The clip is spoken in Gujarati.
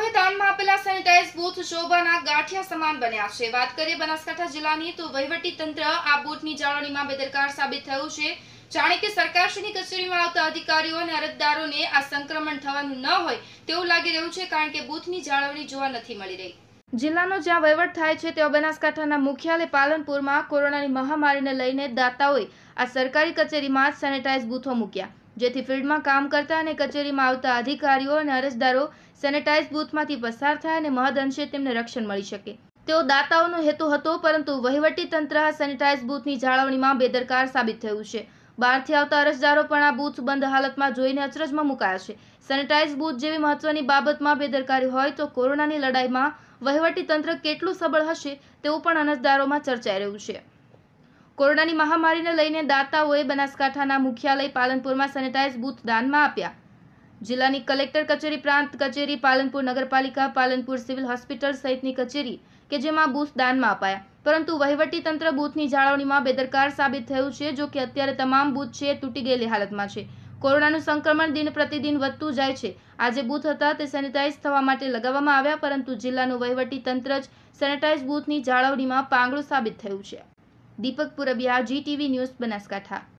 દાતાઓએ દાનમાં આપેલા સેનિટાઈઝ બૂથ શોભાના ગાંઠિયા સમાન બન્યા છે। વાત કરીએ બનાસકાંઠા જિલ્લાની તો વહીવટી તંત્ર આ બૂથની જાળવણીમાં બેદરકાર સાબિત થયું છે। જાણે કે સરકારશ્રીની કચેરીમાં આવતા અધિકારીઓ અને અરજદારોને આ સંક્રમણ થવાનું ન હોય તેવું લાગી રહ્યું છે, કારણ કે બૂથની જાળવણી જોવા નથી મળી રહી। જિલ્લાનો જ્યાં વહીવટ થાય છે તેવા બનાસકાંઠાના મુખ્યાલય પાલનપુરમાં કોરોનાની મહામારીને લઈને દાતાઓએ આ સરકારી કચેરીમાં જ સેનિટાઈઝ બૂથો મૂક્યા, જેથી ફિલ્ડમાં કામ કરતા અને કચેરીમાં આવતા અધિકારીઓ અને અરજદારો સેનિટાઈઝ બૂથમાંથી પસાર થાય અને મહદઅંશે તેમને રક્ષણ મળી શકે તેવો દાતાઓનો હેતુ હતો, પરંતુ વહીવટી તંત્ર આ સેનિટાઈઝ બૂથની જાળવણીમાં બેદરકાર સાબિત થયું છે। બહારથી આવતા અરજદારો પણ આ બૂથ બંધ હાલતમાં જોઈને અચરજમાં મુકાયા છે। સેનિટાઈઝ બૂથ જેવી મહત્વની બાબતમાં બેદરકારી હોય તો કોરોનાની લડાઈમાં વહીવટી તંત્ર કેટલું સબળ હશે તેવું પણ અરજદારોમાં ચર્ચાઈ રહ્યું છે। કોરોનાની મહામારીને લઈને દાતાઓએ બનાસકાંઠાના મુખ્યાલય પાલનપુરમાં સેનિટાઈઝ બૂથ દાનમાં આપ્યા। જિલ્લાની કલેક્ટર કચેરી, પ્રાંત કચેરી, પાલનપુર નગરપાલિકા, પાલનપુર સિવિલ હોસ્પિટલ સહિતની કચેરી કે જેમાં બૂથ દાનમાં અપાયા, પરંતુ વહીવટી તંત્ર બૂથની જાળવણીમાં બેદરકાર સાબિત થયું છે। જો કે અત્યારે તમામ બૂથ છે તૂટી ગયેલી હાલતમાં છે। કોરોનાનું સંક્રમણ દિન પ્રતિદિન વધતું જાય છે। આજે બૂથ હતા તે સેનિટાઈઝ થવા માટે લગાવવામાં આવ્યા, પરંતુ જિલ્લાનું વહીવટી તંત્ર જ સેનિટાઈઝ બૂથની જાળવણીમાં પાંગળું સાબિત થયું છે। Deepak Purabiya, GTV news, Banaskantha.